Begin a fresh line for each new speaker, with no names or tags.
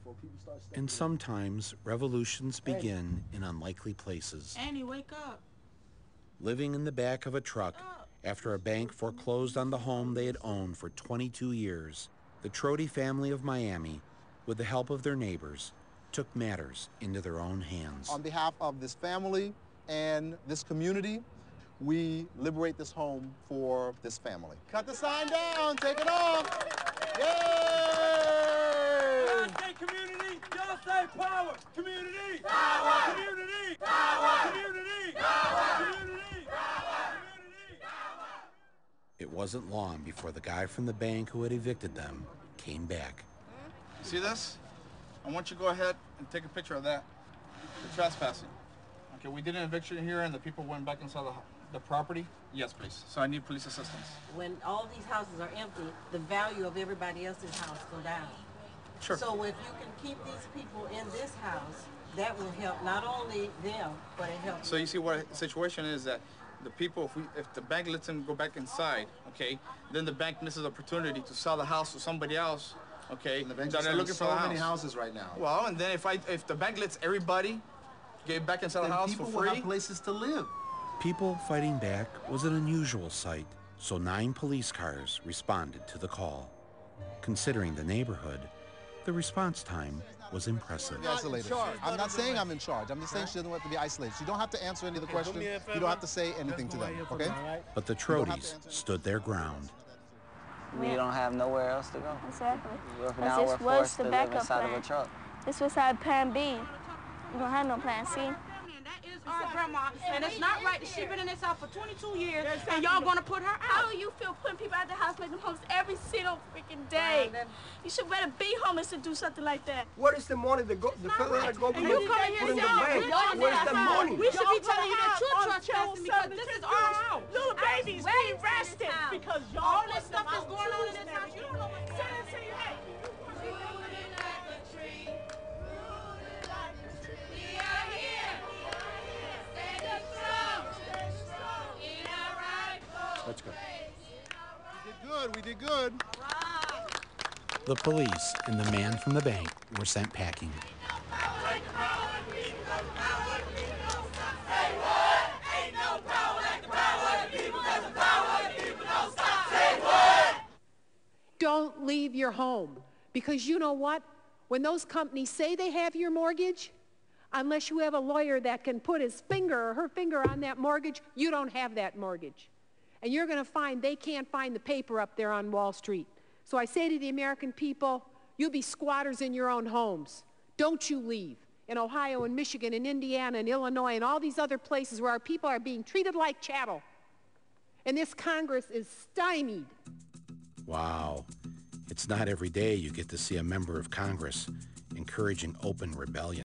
And sometimes revolutions begin in unlikely places.
Annie, wake up.
Living in the back of a truck after a bank foreclosed on the home they had owned for 22 years, the Trody family of Miami, with the help of their neighbors, took matters into their own hands.
On behalf of this family and this community, we liberate this home for this family. Cut the sign down, take it off. Yay!
Say community, y'all say power. Community, power. Community, power. Community, power. Community, power. Community, power.
It wasn't long before the guy from the bank who had evicted them came back.
See this? I want you to go ahead and take a picture of that. You're trespassing. Okay, we did an eviction here and the people went back inside the property. Yes, please. So I need police assistance.
When all these houses are empty, the value of everybody else's house go down.
Sure.
So if you can keep these people in this house, that will help not only them, but it helps.
So you see what the situation is that the people, if the bank lets them go back inside, okay, then the bank misses the opportunity to sell the house to somebody else, okay,
And the bank
that are looking for
so
a
many
house.
houses right now.
Well, and then if the bank lets everybody get back inside the house for
people will
free,
have places to live.
People fighting back was an unusual sight, so 9 police cars responded to the call. Considering the neighborhood, the response time was impressive.
Isolated. I'm not saying I'm in charge. I'm just saying she doesn't have to be isolated. You don't have to answer any of the questions. You don't have to say anything to them, okay?
But the Trodies stood their ground.
We don't have nowhere else to go.
Exactly.
Now we're forced to live inside of a
plan.
truck.
This was our plan B. We don't have no plan C.
That is our grandma, and it's not right that she's been in this house for 22 years, and y'all gonna put her
How
out.
do you feel putting people out of the house, making them homeless every single freaking day? You should rather be homeless than do something like that.
What is the money the federal government
And you come here
put in the
saying,
bank?
"Y'all
Where's the money?
We should be telling you that you're trespassing because this is our house.
Little babies being arrested because
All this stuff is going on in this house. You don't know what's going on.
Let's go.
We did good.
The police and the man from the bank were sent packing.
Don't leave your home, because you know what? When those companies say they have your mortgage, unless you have a lawyer that can put his finger or her finger on that mortgage, you don't have that mortgage. And you're going to find they can't find the paper up there on Wall Street. So I say to the American people, you'll be squatters in your own homes. Don't you leave. In Ohio and Michigan and Indiana and Illinois and all these other places where our people are being treated like chattel. And this Congress is stymied.
Wow. It's not every day you get to see a member of Congress encouraging open rebellion.